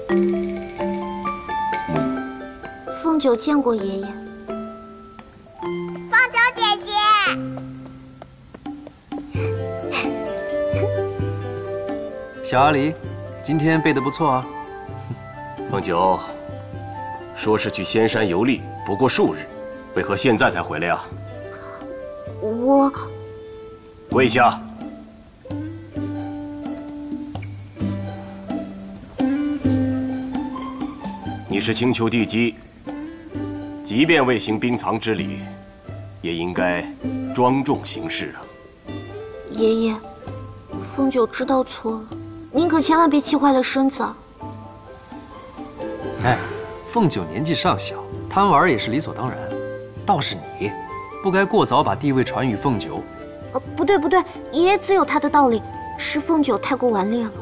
凤九见过爷爷。 凤九姐姐， 小阿离，今天背得不错啊。 凤九，说是去仙山游历，不过数日，为何现在才回来呀？ 我跪下。你是青丘地基，即便未行冰藏之礼，也应该庄重行事啊。 爷爷，凤九知道错了，您可千万别气坏了身子啊。 哎，凤九年纪尚小，贪玩也是理所当然。倒是你，不该过早把地位传与凤九。 不对，爷爷自有他的道理，是凤九太过顽劣了。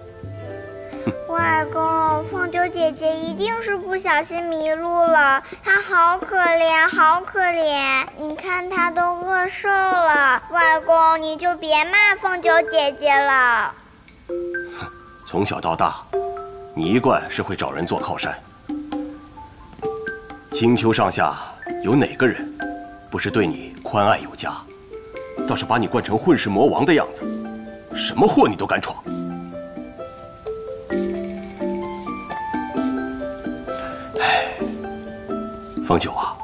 外公，凤九姐姐一定是不小心迷路了，她好可怜，好可怜！你看她都饿瘦了。外公，你就别骂凤九姐姐了。 从小到大，你一贯是会找人做靠山。青丘上下有哪个人不是对你宽爱有加？倒是把你惯成混世魔王的样子，什么祸你都敢闯。唉，凤九啊，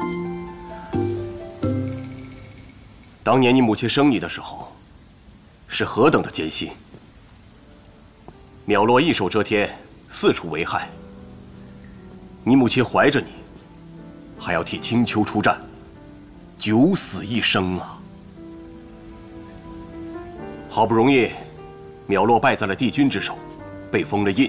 当年你母亲生你的时候，是何等的艰辛。淼洛异兽遮天，四处为害。你母亲怀着你，还要替青丘出战，九死一生啊！好不容易，淼洛败在了帝君之手，被封了印。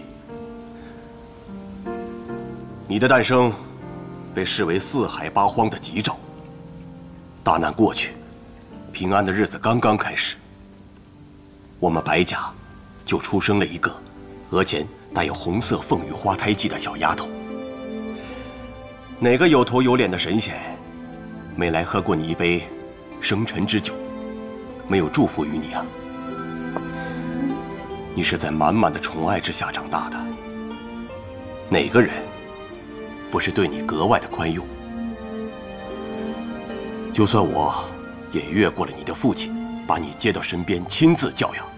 你的诞生，被视为四海八荒的吉兆。大难过去，平安的日子刚刚开始，我们白家就出生了一个额前带有红色凤羽花胎记的小丫头。哪个有头有脸的神仙，没来喝过你一杯生辰之酒，没有祝福于你啊？你是在满满的宠爱之下长大的，哪个人不是对你格外的宽宥？就算我也越过了你的父亲，把你接到身边亲自教养，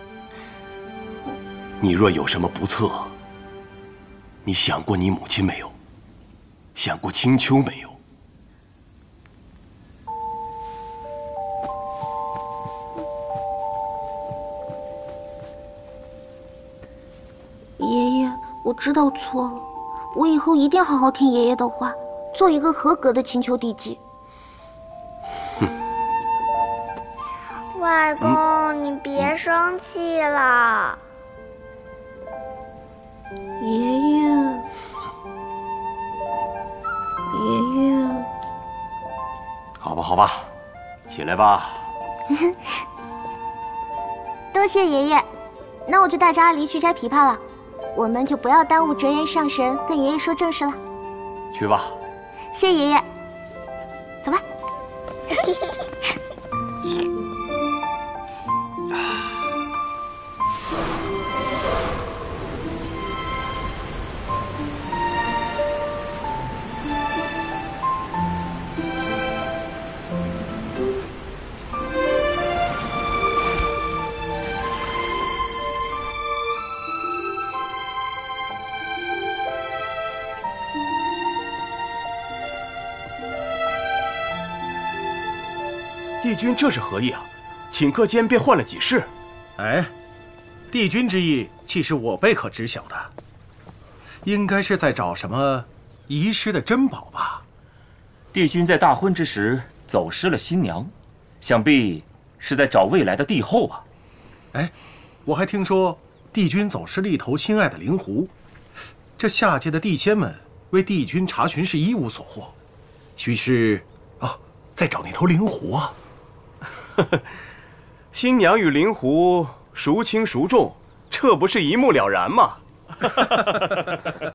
你若有什么不测，你想过你母亲没有？想过青丘没有？ 爷爷，我知道错了，我以后一定好好听爷爷的话，做一个合格的青丘地基。 外公，你别生气了。 爷爷，爷爷， 好吧，好吧，起来吧。 多谢爷爷，那我就带着阿离去摘枇杷了。我们就不要耽误折颜上神跟爷爷说正事了。 去吧。 谢爷爷，走吧。 帝君这是何意啊？顷刻间便换了几世。 哎，帝君之意，岂是我辈可知晓的？应该是在找什么遗失的珍宝吧？ 帝君在大婚之时走失了新娘，想必是在找未来的帝后吧？ 哎，我还听说帝君走失了一头心爱的灵狐，这下界的帝仙们为帝君查询是一无所获，须是在找那头灵狐啊。 新娘与灵狐孰轻孰重，这不是一目了然吗？